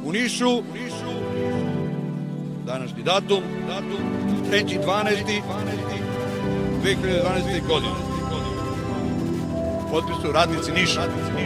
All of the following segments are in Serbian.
U Nišu, današnji datum, 3.12.2012. godine. Potpisuju radnici Niša.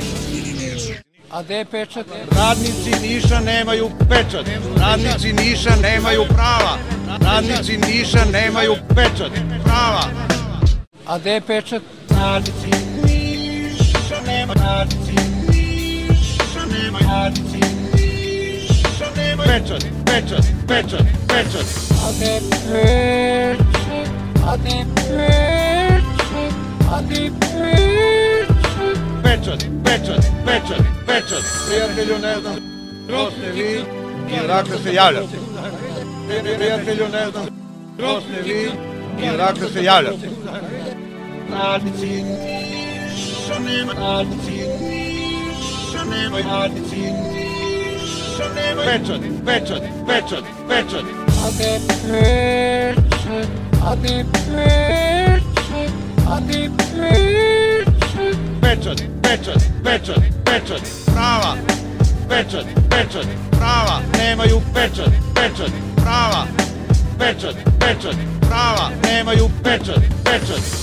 A gde je pečat? Radnici Niša nemaju pečat. Radnici Niša nemaju prava. Radnici Niša nemaju pečat. Prava. A gde je pečat? Radnici Niša nemaju. Radnici Niša nemaju. Radnici Niša nemaju. Pečat, pečat, pečat, pečat. A gde je pečat? A gde je pečat? A gde je pečat? Pečat, pečat, pečat, pečat. Prijatelju, ne znam ko ste vi i odakle se javljate. Prijatelju, ne znam ko ste vi i odakle se javljate. Radnici Niša nemaju. Radnici Niša nemaju. Radnici Niša nemaju. Pečat, pečat, pečat, pečat. A gde je pečat? A gde je pečat? A gde je pečat? Pečat, pečat, pečat, pečat. Prava. Pečat, pečat, prava. Nemaju pečat, pečat, prava. Pečat, pečat, prava. Nemaju pečat, pečat.